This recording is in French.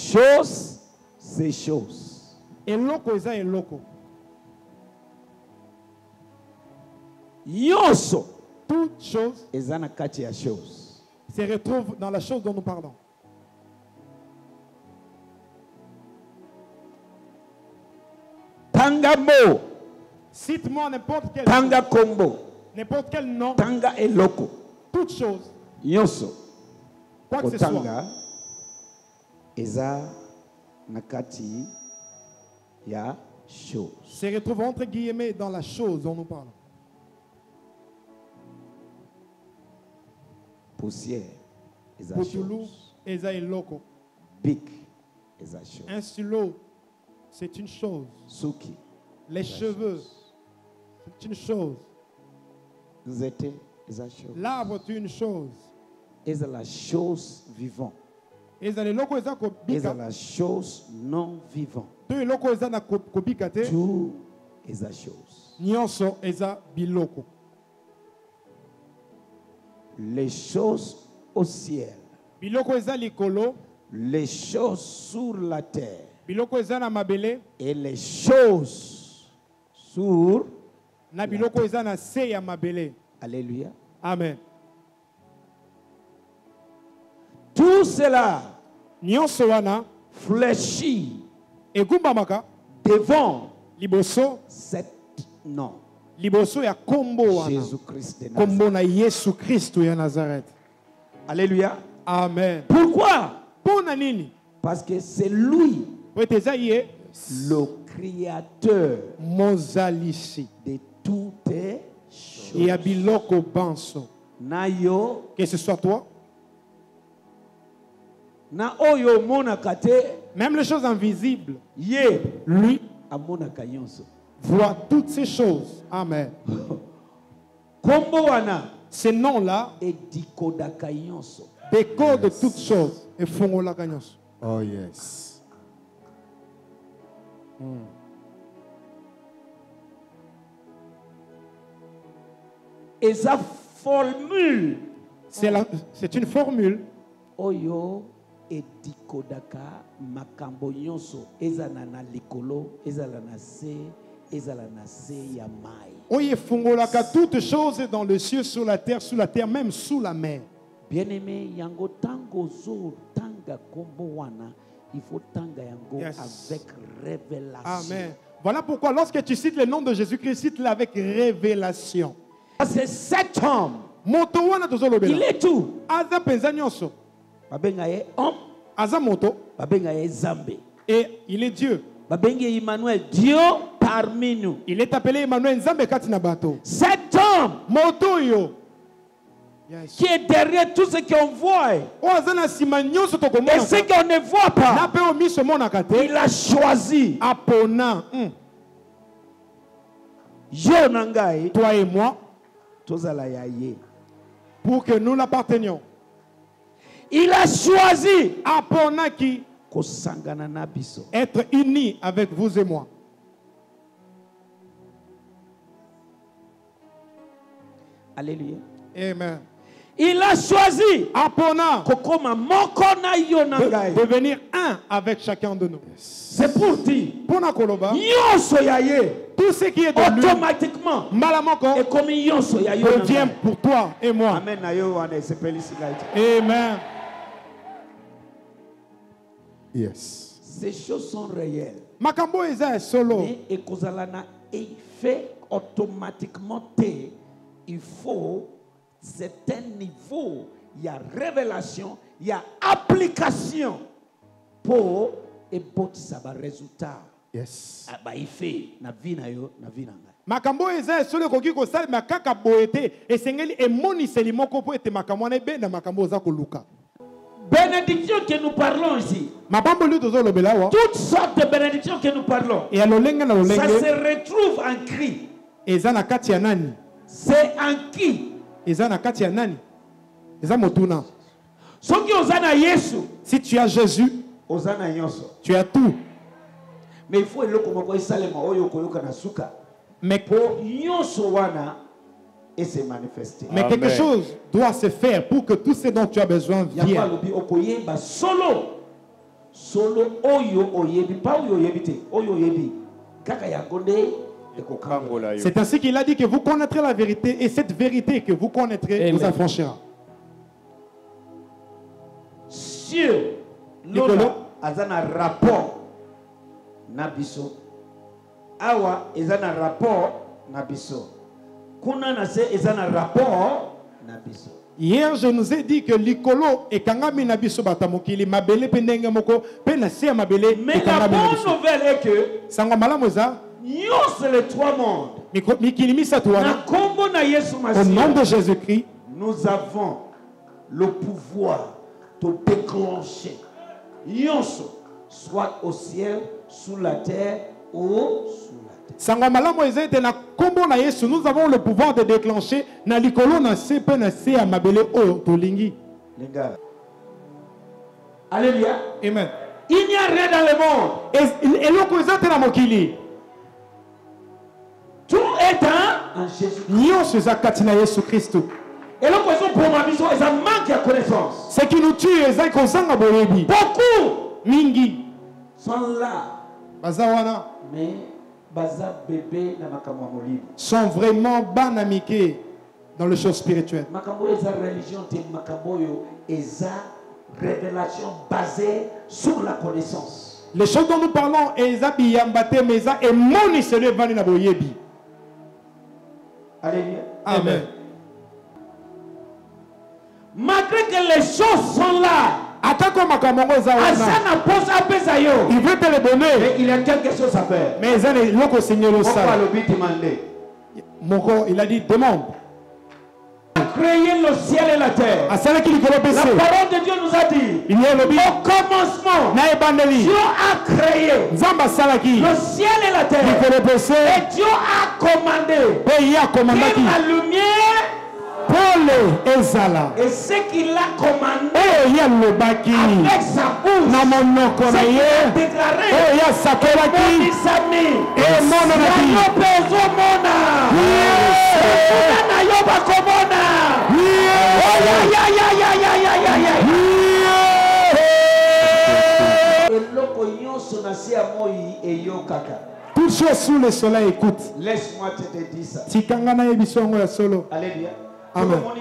Chose, c'est chose. Eloko eza eloko. Nyonso. Toute chose Eza na kati ya chose. se retrouve dans la chose dont nous parlons. Tanga mo. Cite-moi n'importe quel Tanga kombo. n'importe quel nom, Tanga eloko. toute chose, Nyonso. quoi que ce soit, Kotanga. Eza na kati ya chose. se retrouve entre guillemets dans la chose dont nous parlons. Poussière. Eza Putulu, chose. eza eloko. Bic. Eza chose. Un stylo, c'est une chose. Suki. Les cheveux, c'est une chose. Nzete. Eza chose. L'arbre, c'est une chose. Eza la chose vivante. Eza eloko eza Eza kobika. la chose non vivante. To eloko eza na kobika te. Tout eza chose. Nyonso eza biloko. Les choses au ciel. Biloko eza likolo. Les choses sur la terre. Biloko eza na mabele. Et les choses sur... Na biloko eza na se ya mabele. Alléluia. Amen. Tout cela Nyonso wana fléchit egumbamaka devant liboso cet nom. liboso ya kombo wana. Jésus-Christ de Nazareth. Kombo na Yesu Kristo ya Nazareth. Alléluia. Amen. Pourquoi? Pona nini? Parce que c'est lui, Wete eza ye le créateur mozalisi de toutes choses. ya biloko banso. Nayo, Que ce soit toi, na oyo monaka te, même les choses invisibles, ye lui amonaka nyonso. voit toutes ces choses. Amen. Kombo wana Ces noms-là edikodaka nyonso. décodent toutes choses et font la gagnance. Oh yes. Eza formule C'est une formule oyo edikodaka makambo nyonso ezala na likolo, ezala na se, ezala na se ya mai. Oye fungolaka toutes choses dans le ciel, sur la terre, même sous la mer. Bien-aimé, yango tango zo tanga kombo wana, il faut tanga yango Yes. avec révélation. Amen. Voilà pourquoi lorsque tu cites le nom de Jésus-Christ, cite-le avec révélation. Parce que cet homme, Moto wana tozolobela. il est tout. Aza penza nyonso. Babenga ye homme, Aza moto babenga ye Zambe. et il est Dieu. Babenga ye Emmanuel, Dieu parmi nous. Il est appelé Emmanuel Nzambe kati na bato. Cet homme Moto yo. Yes. qui est derrière tout ce qu'on voit et O aza na sima nyonso tokomona. ce qu'on ne voit Na pas, pe o miso monaka te. il a choisi. Apona. Yo nangai, Toi et moi, tozala ya ye. pour que nous l'appartenions. Il a choisi Apona qui kosangana na biso. être unis avec vous et moi. Alléluia. Amen. Il a choisi Apona kokoma moko na yo nangai. de devenir un avec chacun de nous. C'est pour dire Pona koloba, nyonso ya ye tout ce qui est de lui, automatiquement malamoko, et comme nyonso ya yo revient nangai. pour toi et moi. Amen na yo wana esepeli sikaiti. Amen. Yes. Ces choses sont réelles. Makambo eza solo. Mais ekozala na effet automatiquement te. Il faut certain niveau, il y a révélation, il y a application pour ebotisa ba résultat. Yes. Ba effet na vie na yo na vie na ngai. Makambo eza solo koki ko salima kaka boete esengeli emoniseli moko po ete makambo na be na makambo za koluka. Bénédiction que nous parlons ici, Mabambo lui tozolobela wa. toutes sortes de bénédictions que nous parlons, Et alolenge na ça se lolenge retrouve en Christ. eza na kati ya nani? C'est en qui? Eza na kati ya nani? Eza motuna. Soki ozana Yesu, Si tu as Jésus, ozana nyonso. tu as tout. Mais il faut eloko moko esalema oyo koyoka na suka. Mais, Pour nyonso wana et se manifester. mais quelque chose doit se faire pour que tout ce dont tu as besoin Yamba vienne. lobi okoyeba solo solo oyo oyebi pa oyo oyebi te oyo oyebi kaka yango nde ekokangola yo. C'est ainsi qu'il a dit que vous connaîtrez la vérité et cette vérité que vous connaîtrez Amen. vous affranchira. Sur Nicolo. lola azana rapport na biso awa ezana rapport na biso kuna na se ezana rapport na biso. Hier, je nous ai dit que l'ikolo et kangami na biso batamokili mabele pendenge moko pe na se mabele Mais et la kangami na bonne biso. nouvelle est que Sangwa malamu eza nyonso les trois mondes mikili misatu na wana kombo na Yesu au nom de Masiya Jésus-Christ. nous avons le pouvoir de déclencher nyonso soit au ciel, sous la terre ou sous la terre. Sangwa malamu eza ete na kombo na Yesu nous avons le pouvoir de déclencher na likolo na se pe na se ya mabele oyo tolingi. Les gars. Alléluia. Amen. Il n'y a rien dans le monde. Eloko eza te na mokili. Tout est en Jésus. Nyonso eza kati na Yesu Kristo. Et là, pour ma vision, ils ont manqué de connaissance. Ce qui nous tue eza kozanga boyebi. Beaucoup Mingi sont là, baza wana mais baza bébé na makambo ya molimo. sont vraiment banamike dans le chose spirituel. Makambo eza religion te makambo yo eza révélation basée sur la connaissance. Les choses dont nous parlons eza biyambate mais eza emoni sele vani na boyebi. Alléluia. Amen. Malgré que les choses sont là, Atako makamongo eza wana. Asana pose apesa yo. Il veut te le donner. Mais il y a quelque chose à faire. Mais eza ne loko Seigneur au Pourquoi sala. le but demandé? Moko il a dit demande. Créer le ciel et la terre. Asala ki likolo La pese. parole de Dieu nous a dit. Il y a le bi. Au commencement, Na ebandeli. Dieu a créé Nzamba salaki. le ciel et la terre. Likolo pese. Et Dieu a commandé Pe ya que komandaki. la lumière Pole ezala. et ce qu'il a commandé Oyo ya lobaki. avec sa bouche. Na monoko Ce na qu'il ye. a déclaré. Oyo ya sakolaki. Monisami. E mononaki. Nayo bezomona. Sekuna nayo bakomona. Oh, ya. Eloko nyonso na se ya moi eyokaka. Toutes choses sous le soleil écoute. Laisse-moi te dire ça. Tikanga na yebiso ngo ya solo. Alléluia. Amen.